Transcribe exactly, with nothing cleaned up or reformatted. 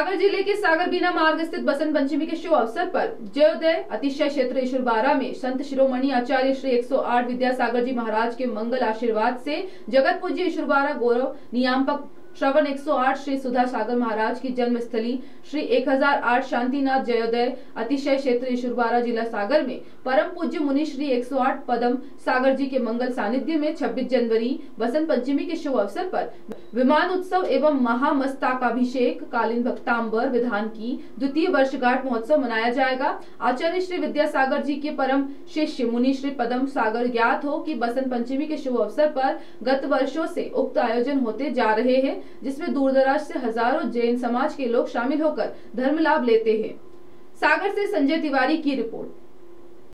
सागर जिले के सागर बीना मार्ग स्थित बसंत पंचमी के शुभ अवसर पर जयोदय अतिशय क्षेत्र ईश्वरबारा में संत शिरोमणि आचार्य श्री एक सौ आठ विद्यासागर जी महाराज के मंगल आशीर्वाद से जगत पूज्य ईश्वरबारा गौरव नियामक श्रवण एक सौ आठ श्री सुधा सागर महाराज की जन्म स्थली श्री एक हजार आठ शांतिनाथ जयोदय अतिशय क्षेत्र ईश्वरबारा जिला सागर में परम पूज्य मुनि श्री एक सौ आठ पदम सागर जी के मंगल सानिध्य में छब्बीस जनवरी बसंत पंचमी के शुभ अवसर पर विमान उत्सव एवं महामस्तकाभिषेक कालीन भक्तांबर विधान की द्वितीय वर्षगांठ महोत्सव मनाया जाएगा। आचार्य श्री विद्यासागर जी के परम शिष्य मुनि श्री पदम सागर ज्ञात हो कि बसंत पंचमी के शुभ अवसर पर गत वर्षों से उक्त आयोजन होते जा रहे हैं, जिसमें दूर दराज से हजारों जैन समाज के लोग शामिल होकर धर्म लाभ लेते हैं। सागर से संजय तिवारी की रिपोर्ट।